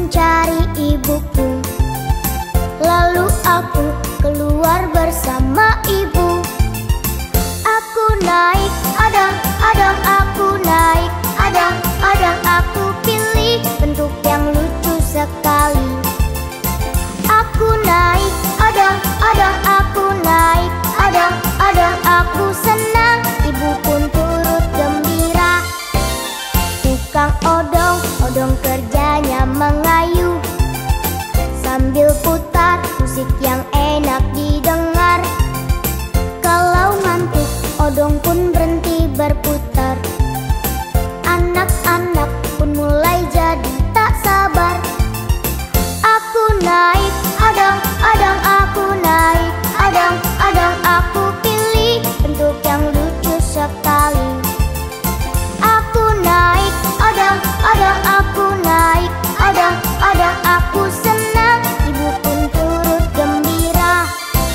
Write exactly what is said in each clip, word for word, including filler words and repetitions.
mencari ibuku. Lalu aku keluar bersama ibu. Aku naik adang-adang, aku naik adang-adang, aku pilih bentuk yang lucu sekali. Aku naik adang-adang, aku naik adang-adang, aku senang, ibu pun turut gembira. Tukang odong, odong kerjanya mengayuh sambil putar musik yang enak didengar. Kalau ngantuk, odong pun berhenti berputar. Anak-anak pun mulai jadi tak sabar. Aku naik adang-adang, aku naik adang-adang, aku pilih bentuk yang lucu sekali. Aku naik adang-adang, aku naik adang-adang, aku senang, ibu pun turut gembira.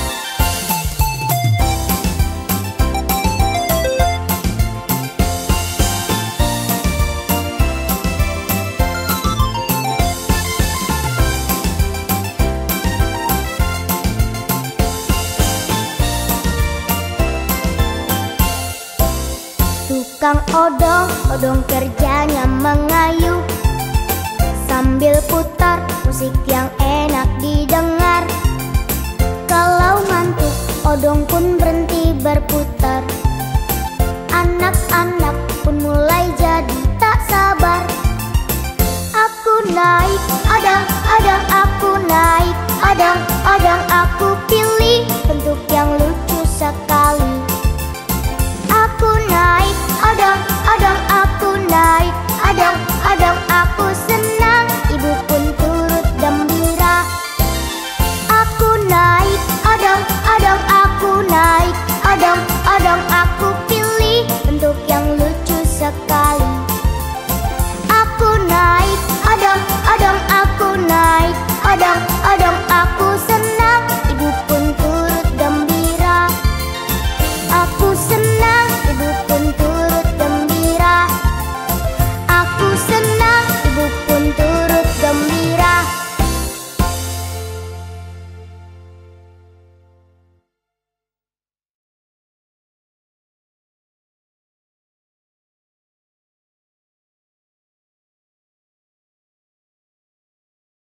Tukang odong, odong kerjanya mengayuh sambil putar musik yang enak didengar. Kalau ngantuk, odong pun berhenti berputar. Anak-anak pun mulai jadi tak sabar. Aku naik adang-adang, aku naik adang-adang,